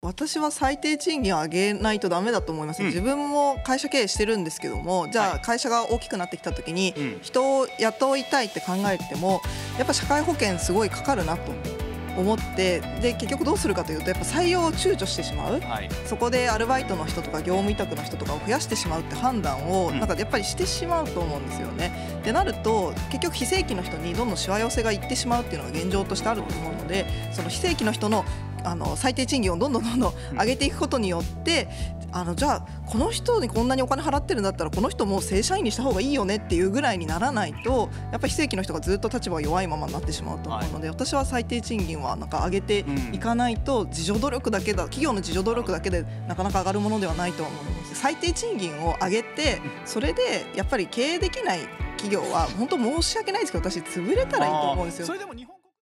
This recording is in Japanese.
私は最低賃金を上げないとダメだと思います。自分も会社経営してるんですけども、じゃあ会社が大きくなってきた時に人を雇いたいって考えてもやっぱ社会保険すごいかかるなと思って、で結局どうするかというとやっぱ採用を躊躇してしまう、そこでアルバイトの人とか業務委託の人とかを増やしてしまうって判断をなんかやっぱりしてしまうと思うんですよね。でなると結局非正規の人にどんどんしわ寄せがいってしまうっていうのが現状としてあると思うので、その非正規の人の最低賃金をどんどん上げていくことによってじゃあこの人にこんなにお金払ってるんだったらこの人も正社員にした方がいいよねっていうぐらいにならないとやっぱり非正規の人がずっと立場が弱いままになってしまうと思うので、私は最低賃金はなんか上げていかないと自助努力だけだ企業の自助努力だけでなかなか上がるものではないと思います。最低賃金を上げてそれでやっぱり経営できない企業は本当申し訳ないですけど私潰れたらいいと思うんですよ。 それでも日本